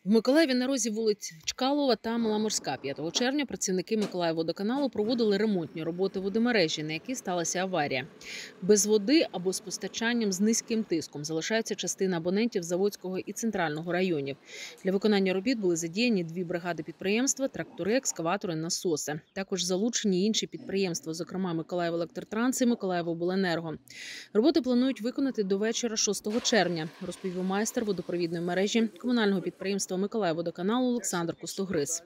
В Миколаєві на розі вулиць Чкалова та Маломорська 5 червня працівники Миколаївводоканалу проводили ремонтні роботи водомережі, на якій сталася аварія. Без води або з постачанням з низьким тиском залишається частина абонентів Заводського і Центрального районів. Для виконання робіт були задіяні 2 бригади підприємства, трактори, екскаватори, насоси. Також залучені інші підприємства, зокрема Миколаївелектротранс і Миколаївобленерго. Роботи планують виконати до вечора 6 червня, розповів майстер водопровідної мережі комунального підприємства Миколаївводоканалу Олександр Костогриз.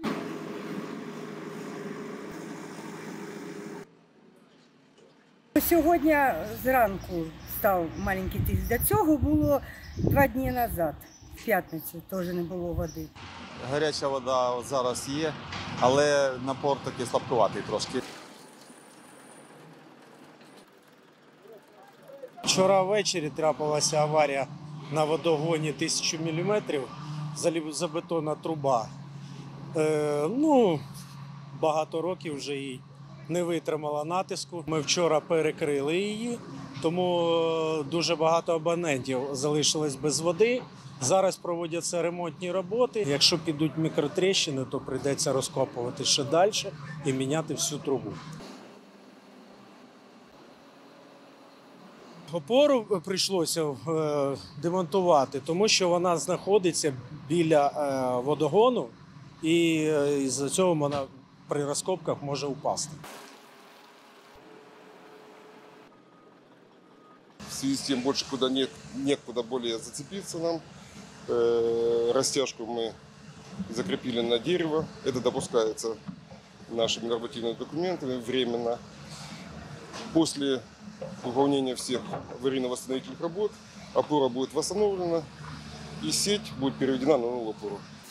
Сьогодні зранку став маленький тиск. До цього було 2 дні назад, в п'ятницю, теж не було води. Гаряча вода зараз є, але напор такий слабкуватий трошки. Вчора ввечері трапилася аварія на водогоні 1000 мм, залізобетонна труба. Багато років вже їй не витримала натиску. Ми вчора перекрили її, тому дуже багато абонентів залишилось без води. Зараз проводяться ремонтні роботи. Якщо підуть мікротріщини, то прийдеться розкопувати ще далі і міняти всю трубу. Опору прийшлося демонтувати, тому що вона знаходиться біля водогону і з-за цього вона при розкопках може впасти. В связи с тем, больше некуда более зацепиться нам. Растяжку мы закрепили на дерево. Это допускается нашими нормативными документами временно. После выполнения всех аварийно-восстановительных работ опора будет восстановлена и сеть будет переведена на новую опору.